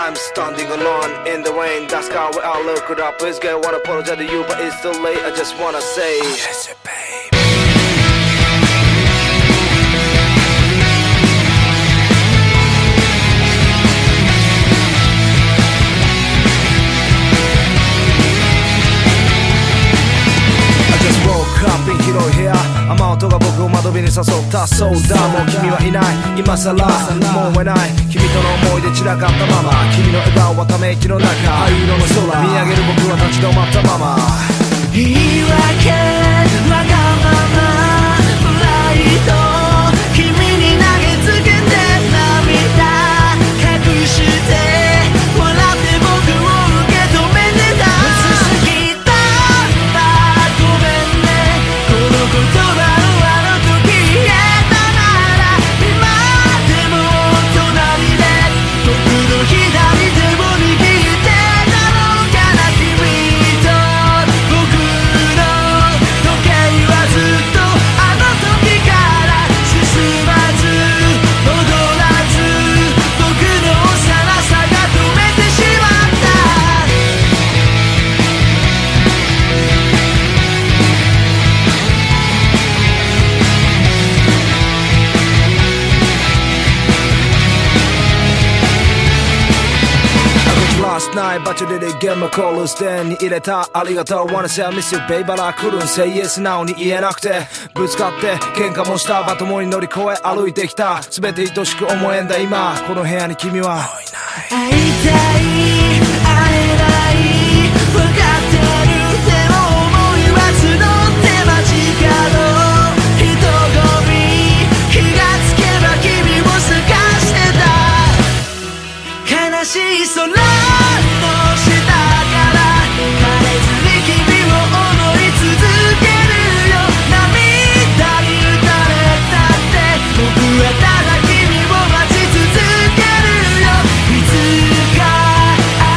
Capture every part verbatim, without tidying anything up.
I'm standing alone in the rain. That's how we all look it up. Please get wanna apologize to you, but it's too late. I just wanna say, I miss you, babe.広い部屋雨音が僕を窓辺に誘ったそうだもう君はいない今さらもう会えない君との思い出散らかったまま君の笑顔はため息の中灰色の空見上げる僕は立ち止まったまま言い訳わがままプライド君に投げつけて涙隠して笑って僕を受け止めてた好きだったごめんねこの言葉をあの時言えたなら今でも隣で僕の左手を握ってたのかな君と僕の時計はずっとあの時から進まず戻らず僕の幼さが止めてしまったLast night バチュリでゲームコールステンに入れたありがとう Wanna say I miss you babe but I couldn't say yes now に言えなくてぶつかって喧嘩もしたバ共に乗り越え歩いてきた全て愛しく思えんだ今この部屋に君はもういない会いたい会えない分かってるでも思いは募って街角人混み気がつけば君を探してた悲しい空の下から枯れずに君を思い続けるよ涙に打たれたって僕はただ君を待ち続けるよいつか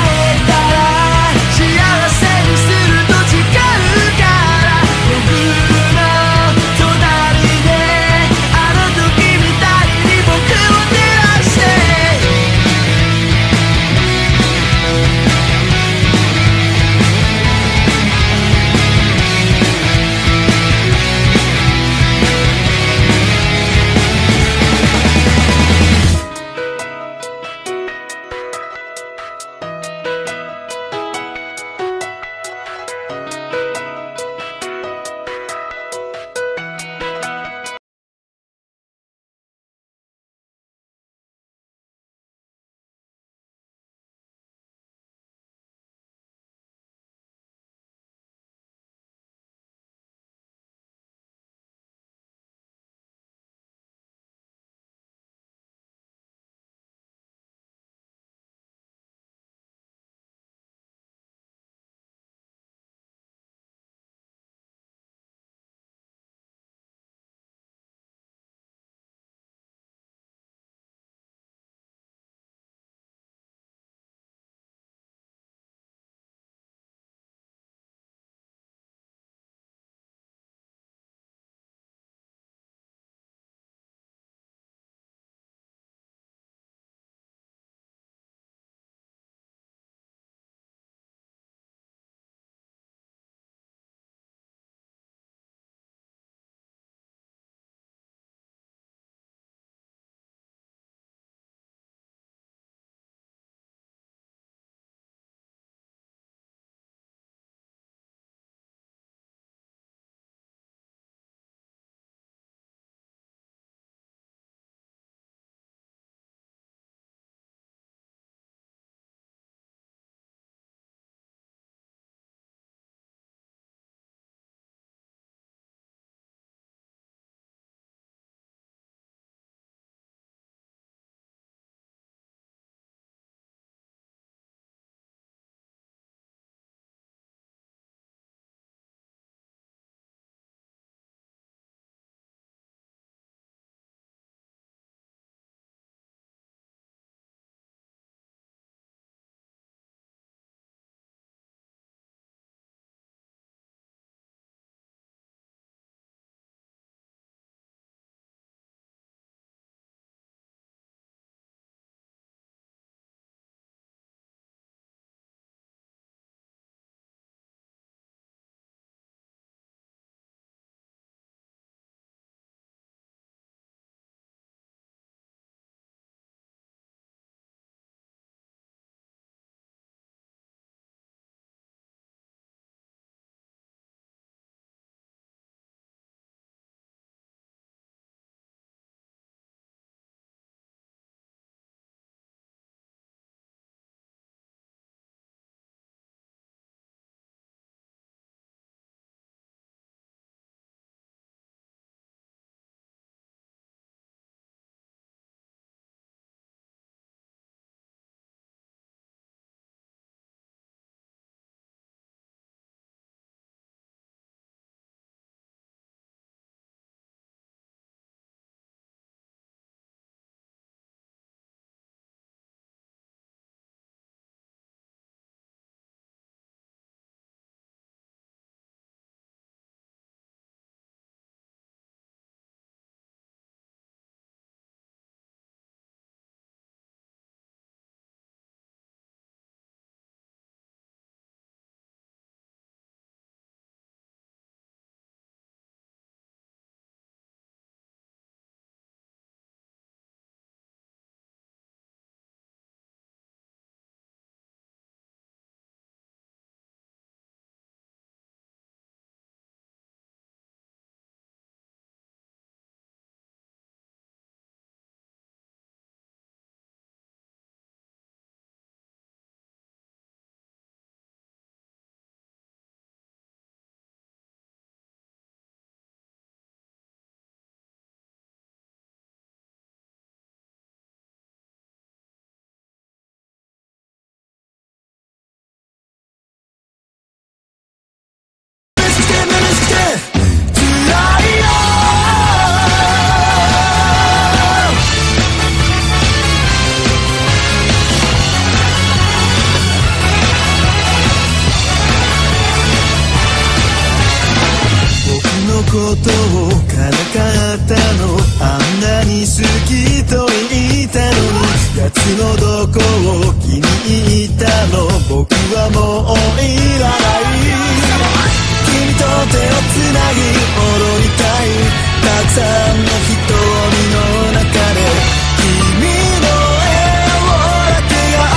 かなかったの、あんなに好きと言ったのに、奴のどこを気に入ったの、僕はもういらない。君と手をつなぎ踊りたい、たくさんの瞳の中で君の笑顔だけが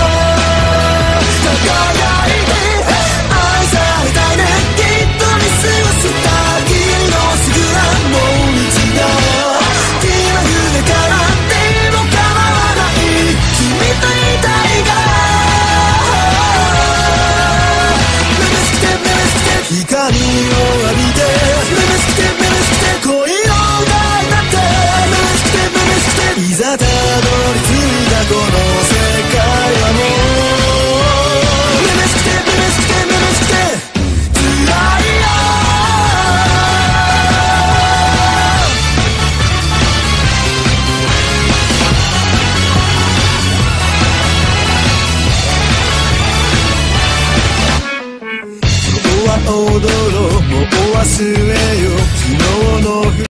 輝いて、愛されたいね、きっと見過ごした君のすぐなもう道が気まぐれからでも構わない、君といたいから、目指して目指して光を